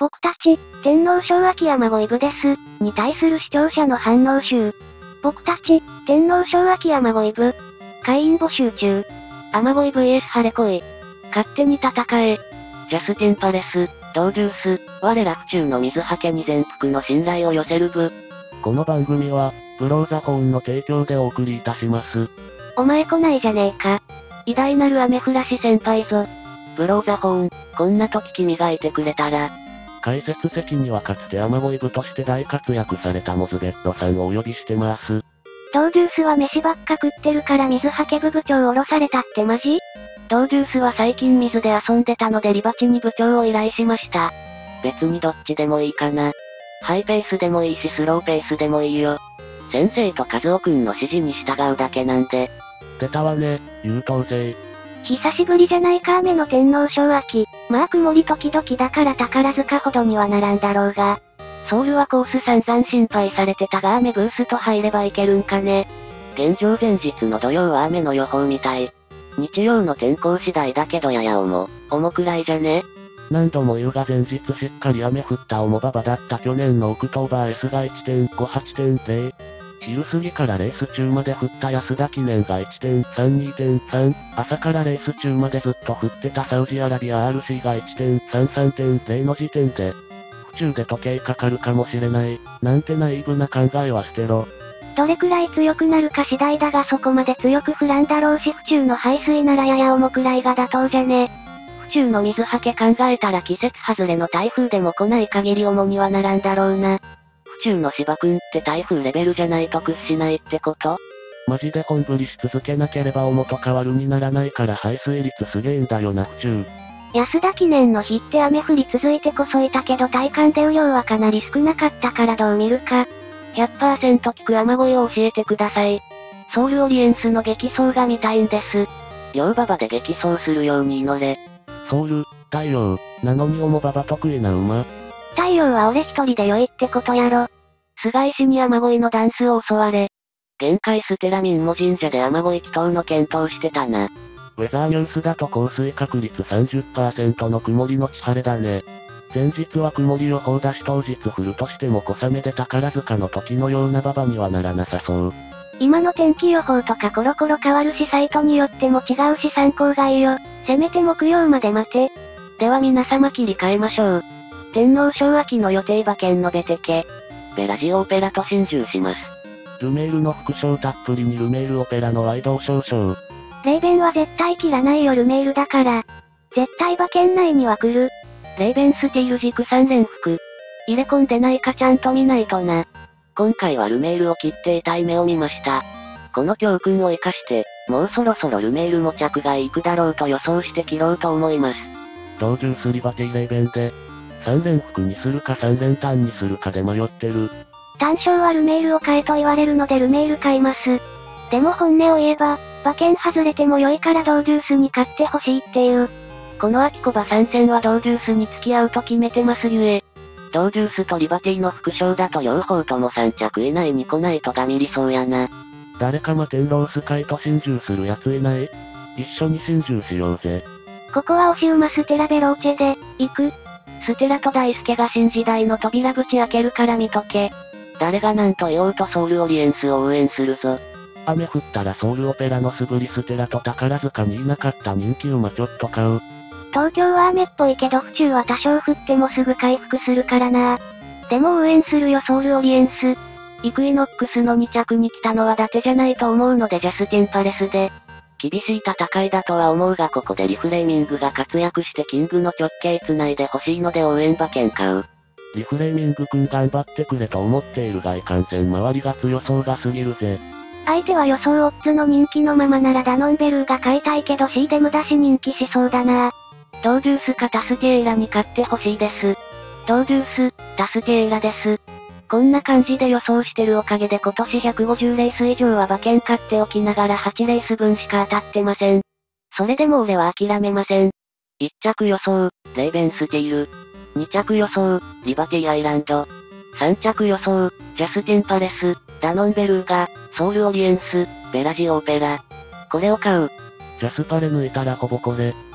僕たち、天皇賞秋山5イブです、に対する視聴者の反応集。僕たち、天皇賞秋山5イブ。会員募集中。 雨乞い vs 晴れ恋。勝手に戦え。ジャスティンパレス、ドーデュース、我ら府中の水はけに全幅の信頼を寄せる部。 この番組は、ブローザホーンの提供でお送りいたします。 お前来ないじゃねえか。 偉大なる雨降らし先輩ぞ。ブローザホーン、こんな時君がいてくれたら。 解説席にはかつて雨乞い部として大活躍されたモズベットさんをお呼びしてます。 ドーデュースは飯ばっか食ってるから水はけ部部長を降ろされたってマジ？ ドーデュースは最近水で遊んでたのでリバチに部長を依頼しました。別にどっちでもいいかな。ハイペースでもいいしスローペースでもいいよ。先生とカズオくんの指示に従うだけなんで。 出たわね、優等生。 久しぶりじゃないか雨の天皇賞秋。まあ曇り時々だから宝塚ほどにはならんだろうが。 ソウルはコース散々心配されてたが雨ブースト入ればいけるんかね。現状前日の土曜は雨の予報みたい。日曜の天候次第だけどやや重くらいじゃね？ 何度も言うが前日しっかり雨降った重馬場だった去年のオクトーバー S が 1.58.0。昼過ぎからレース中まで降った安田記念が 1.32.3、朝からレース中までずっと降ってたサウジアラビア RC が 1.33.0 の時点で、府中で時計かかるかもしれない、なんてナイーブな考えは捨てろ。 どれくらい強くなるか次第だがそこまで強く降らんだろうし府中の排水ならやや重くらいが妥当じゃね。 府中の水はけ考えたら季節外れの台風でも来ない限り重にはならんだろうな。府中の芝君って台風レベルじゃないと屈しないってこと？ マジで本振りし続けなければ重と変わるにならないから排水率すげえんだよな府中。 安田記念の日って雨降り続いてこそいたけど体感で雨量はかなり少なかったからどう見るか。 100% 聞く雨乞いを教えてください。ソウルオリエンスの激走が見たいんです。両馬場で激走するように祈れ。 ソウル、太陽、なのに重馬場得意な馬。 太陽は俺一人で良いってことやろ。 菅井氏に雨乞いのダンスを教われ。限界ステラミンモ神社で雨乞い祈祷の検討してたな。 ウェザーニュースだと降水確率 30% の曇りのち晴れだね。前日は曇り予報だし当日降るとしても小雨で宝塚の時のような馬場にはならなさそう。 今の天気予報とかコロコロ変わるしサイトによっても違うし参考外よ。せめて木曜まで待て。 では皆様切り替えましょう。天皇賞秋の予定馬券述べてけ。ベラジオオペラと心中します。 ルメールの副賞たっぷりにルメールオペラのワイドを少々。 レイベンは絶対切らないよルメールだから。絶対馬券内には来る。 レイベンスティール軸3連複。入れ込んでないかちゃんと見ないとな。今回はルメールを切って痛い目を見ました。この教訓を活かして、もうそろそろルメールも着外行くだろうと予想して切ろうと思います。 ドーデュースリバティレイベンで、3連複にするか3連単にするかで迷ってる。 単勝はルメールを買えと言われるのでルメール買います。でも本音を言えば、馬券外れても良いからドーデュースに勝ってほしいっていう。 この秋子馬参戦はドーデュースに付き合うと決めてますゆえ。ドーデュースとリバティの副賞だと両方とも3着以内に来ないとがみりそうやな。 誰かマテンロース会と心中するやついない？一緒に心中しようぜ。 ここは押し馬ステラベローチェで、行く。 ステラと大輔が新時代の扉口開けるから見とけ。誰が何と言おうとソウルオリエンスを応援するぞ。 雨降ったらソウルオペラの素振りステラと宝塚にいなかった人気馬ちょっと買う。 東京は雨っぽいけど府中は多少降ってもすぐ回復するからな。でも応援するよソウルオリエンス。 イクイノックスの2着に来たのは伊達じゃないと思うのでジャスティンパレスで。厳しい戦いだとは思うがここでリフレーミングが活躍してキングの直径繋いで欲しいので応援馬券買う。 リフレーミングくん頑張ってくれと思っているがいかんせん周りが強そうがすぎるぜ。 相手は予想オッズの人気のままならダノンベルーが買いたいけど C で無駄し人気しそうだな。 ドーデュースかタスティエーラに勝ってほしいです。ドーデュース、タスティエーラです。こんな感じで予想してるおかげで今年150レース以上は馬券買っておきながら8レース分しか当たってません。それでも俺は諦めません。1着予想、レイベンスティール。2着予想、リバティアイランド。3着予想、ジャスティンパレス、ダノンベルーガ、ソウルオリエンス、ベラジオオペラ。これを買う。 ジャスパレ抜いたらほぼこれ。